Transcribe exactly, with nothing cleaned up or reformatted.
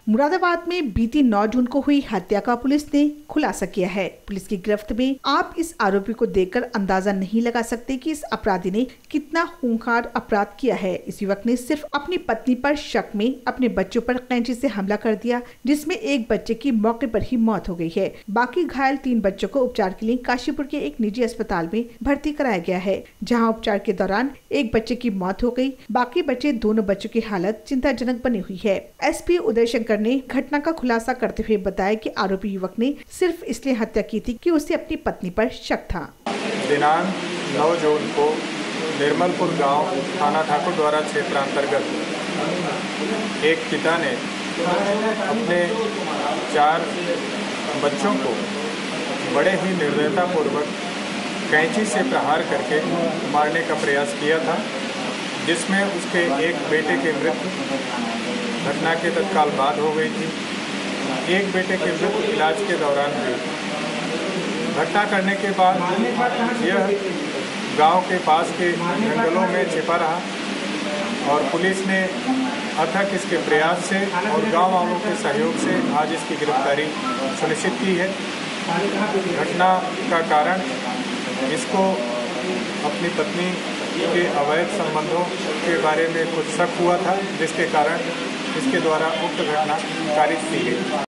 मुरादाबाद में बीती नौ जून को हुई हत्या का पुलिस ने खुलासा किया है। पुलिस की गिरफ्त में आप इस आरोपी को देखकर अंदाजा नहीं लगा सकते कि इस अपराधी ने कितना खूंखार अपराध किया है। इस युवक ने सिर्फ अपनी पत्नी पर शक में अपने बच्चों पर कैंची से हमला कर दिया, जिसमें एक बच्चे की मौके पर ही मौत हो गई है। बाकी घायल तीन बच्चों को उपचार के लिए काशीपुर के एक निजी अस्पताल में भर्ती कराया गया है, जहाँ उपचार के दौरान एक बच्चे की मौत हो गई। बाकी बचे दोनों बच्चों की हालत चिंताजनक बनी हुई है। एसपी उदय शंकर ने घटना का खुलासा करते हुए बताया कि आरोपी युवक ने सिर्फ इसलिए हत्या की थी कि उसे अपनी पत्नी पर शक था। दिनांक नौ जून को निर्मलपुर गांव थाना ठाकुर द्वारा क्षेत्रांतर्गत एक पिता ने अपने चार बच्चों को बड़े ही निर्दयतापूर्वक कैंची से प्रहार करके मारने का प्रयास किया था, जिसमें उसके एक बेटे की मृत्यु घटना के तत्काल बाद हो गई थी। एक बेटे की मृत्यु इलाज के दौरान हुई। घटना करने के बाद यह गांव के पास के जंगलों में छिपा रहा और पुलिस ने अथक इसके प्रयास से और गांव वालों के सहयोग से आज इसकी गिरफ्तारी सुनिश्चित की है। घटना का कारण इसको अपनी पत्नी के अवैध संबंधों के बारे में कुछ शक हुआ था, जिसके कारण इसके द्वारा उक्त घटना कारित की गई।